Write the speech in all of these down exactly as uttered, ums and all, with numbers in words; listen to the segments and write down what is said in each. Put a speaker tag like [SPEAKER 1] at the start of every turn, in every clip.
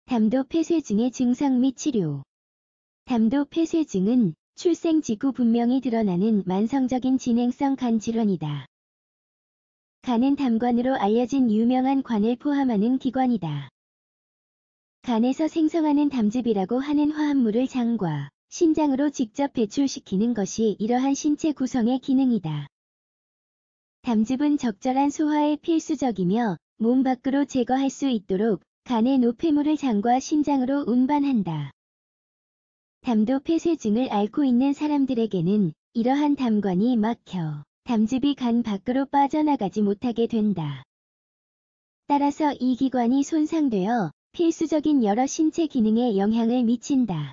[SPEAKER 1] 담도 폐쇄증의 증상 및 치료. 담도 폐쇄증은 출생 직후 분명히 드러나는 만성적인 진행성 간 질환이다. 간은 담관으로 알려진 유명한 관을 포함하는 기관이다. 간에서 생성하는 담즙이라고 하는 화합물을 장과 신장으로 직접 배출시키는 것이 이러한 신체 구성의 기능이다. 담즙은 적절한 소화에 필수적이며 몸 밖으로 제거할 수 있도록 간의 노폐물을 장과 신장으로 운반한다. 담도 폐쇄증을 앓고 있는 사람들에게는 이러한 담관이 막혀 담즙이 간 밖으로 빠져나가지 못하게 된다. 따라서 이 기관이 손상되어 필수적인 여러 신체 기능에 영향을 미친다.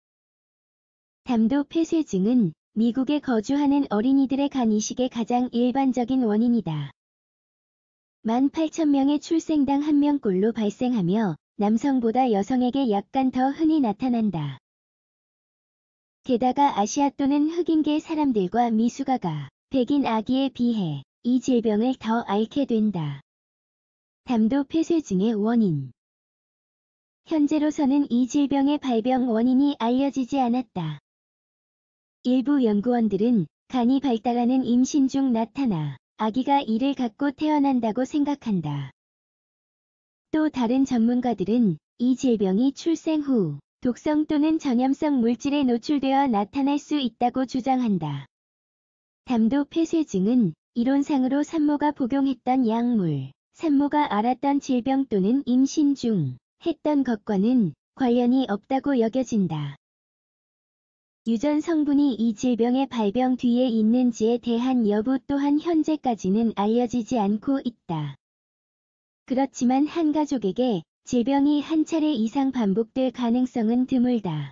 [SPEAKER 1] 담도 폐쇄증은 미국에 거주하는 어린이들의 간 이식의 가장 일반적인 원인이다. 만 팔천 명의 출생당 한 명꼴로 발생하며 남성보다 여성에게 약간 더 흔히 나타난다. 게다가 아시아 또는 흑인계 사람들과 미숙아가 백인 아기에 비해 이 질병을 더 앓게 된다. 담도 폐쇄증의 원인. 현재로서는 이 질병의 발병 원인이 알려지지 않았다. 일부 연구원들은 간이 발달하는 임신 중 나타나 아기가 이를 갖고 태어난다고 생각한다. 또 다른 전문가들은 이 질병이 출생 후 독성 또는 전염성 물질에 노출되어 나타날 수 있다고 주장한다. 담도 폐쇄증은 이론상으로 산모가 복용했던 약물, 산모가 앓았던 질병 또는 임신 중 했던 것과는 관련이 없다고 여겨진다. 유전 성분이 이 질병의 발병 뒤에 있는지에 대한 여부 또한 현재까지는 알려지지 않고 있다. 그렇지만 한 가족에게 질병이 한 차례 이상 반복될 가능성은 드물다.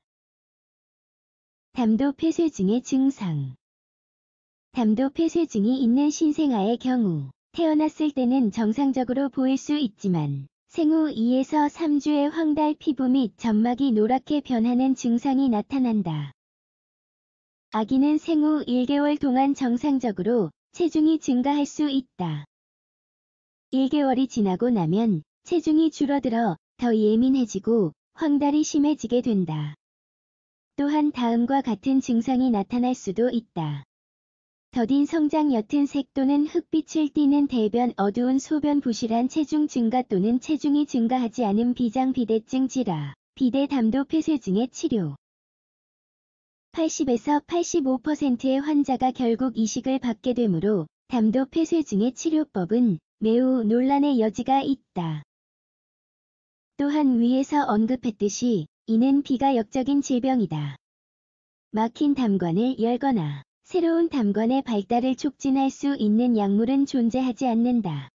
[SPEAKER 1] 담도 폐쇄증의 증상. 담도 폐쇄증이 있는 신생아의 경우 태어났을 때는 정상적으로 보일 수 있지만 생후 이에서 삼 주에 황달 피부 및 점막이 노랗게 변하는 증상이 나타난다. 아기는 생후 일 개월 동안 정상적으로 체중이 증가할 수 있다. 일 개월이 지나고 나면 체중이 줄어들어 더 예민해지고 황달이 심해지게 된다. 또한 다음과 같은 증상이 나타날 수도 있다. 더딘 성장 옅은 색 또는 흑빛을 띠는 대변 어두운 소변 부실한 체중 증가 또는 체중이 증가하지 않은 비장비대증 질환, 비대담도 폐쇄증의 치료. 팔십에서 팔십오 퍼센트의 환자가 결국 이식을 받게 되므로 담도 폐쇄증의 치료법은 매우 논란의 여지가 있다. 또한 위에서 언급했듯이 이는 비가역적인 질병이다. 막힌 담관을 열거나 새로운 담관의 발달을 촉진할 수 있는 약물은 존재하지 않는다.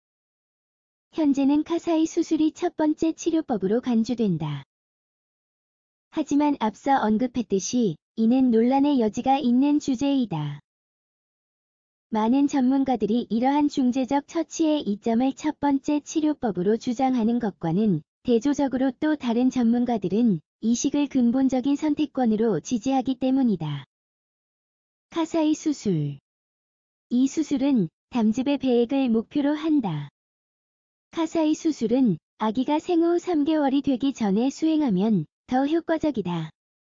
[SPEAKER 1] 현재는 카사이 수술이 첫 번째 치료법으로 간주된다. 하지만 앞서 언급했듯이 이는 논란의 여지가 있는 주제이다. 많은 전문가들이 이러한 중재적 처치의 이점을 첫 번째 치료법으로 주장하는 것과는 대조적으로 또 다른 전문가들은 이식을 근본적인 선택권으로 지지하기 때문이다. 카사이 수술. 이 수술은 담즙의 배액을 목표로 한다. 카사이 수술은 아기가 생후 삼 개월이 되기 전에 수행하면 더 효과적이다.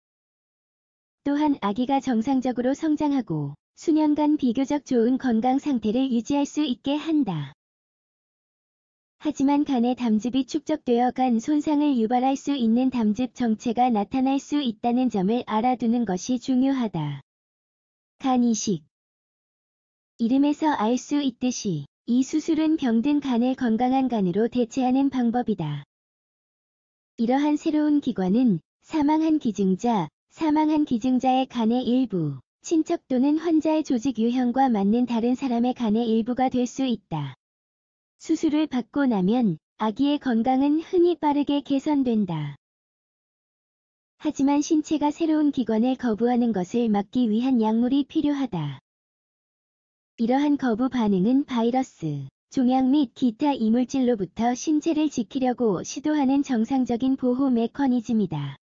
[SPEAKER 1] 또한 아기가 정상적으로 성장하고 수년간 비교적 좋은 건강 상태를 유지할 수 있게 한다. 하지만 간에 담즙이 축적되어 간 손상을 유발할 수 있는 담즙 정체가 나타날 수 있다는 점을 알아두는 것이 중요하다. 간 이식. 이름에서 알 수 있듯이 이 수술은 병든 간을 건강한 간으로 대체하는 방법이다. 이러한 새로운 기관은 사망한 기증자, 사망한 기증자의 간의 일부, 친척 또는 환자의 조직 유형과 맞는 다른 사람의 간의 일부가 될 수 있다. 수술을 받고 나면 아기의 건강은 흔히 빠르게 개선된다. 하지만 신체가 새로운 기관을 거부하는 것을 막기 위한 약물이 필요하다. 이러한 거부 반응은 바이러스, 종양 및 기타 이물질로부터 신체를 지키려고 시도하는 정상적인 보호 메커니즘이다.